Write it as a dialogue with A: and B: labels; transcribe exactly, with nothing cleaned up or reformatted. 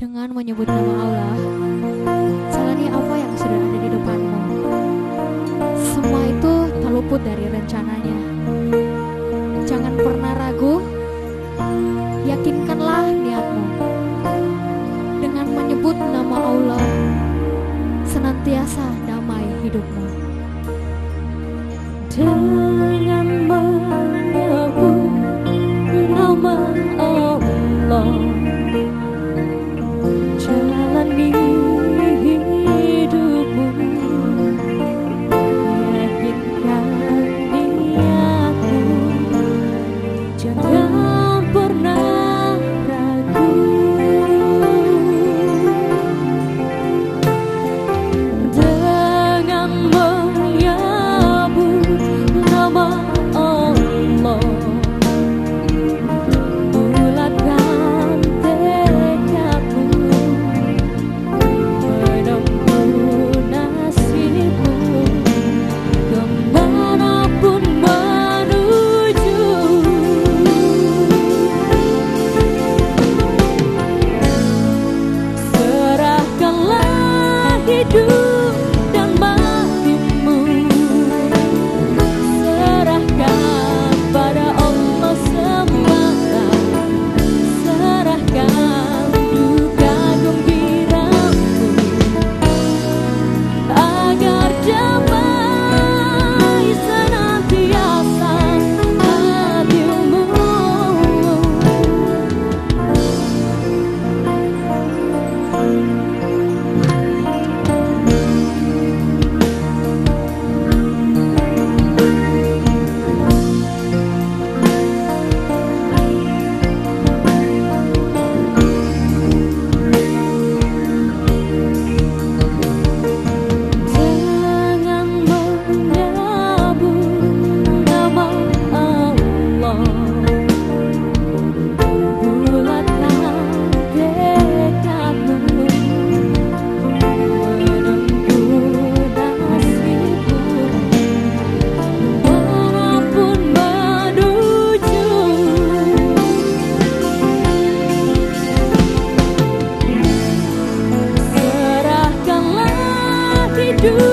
A: Dengan menyebut nama Allah, jalani apa yang sudah ada di depanmu. Semua itu tak luput dari rencananya. Jangan pernah ragu, yakinkanlah niatmu. Dengan menyebut nama Allah, senantiasa damai hidupmu.
B: Dengan menyebut nama Allah, jalani hidupmu, yakinkan niatmu, jangan pernah ragu. Dengan menyebut nama Allah, bulatkan tekadmu, menempuh nasibmu, kemanapun menuju. Serahkanlah hidup dan matimu, serahkan pada Allah semata, serahkan duka gembiramu, agar damai senantiasa hatimu. Jangan menyebut nama Allah, bulatkan tekadmu, menempuh nasibmu, kemanapun menuju. Serahkanlah hidup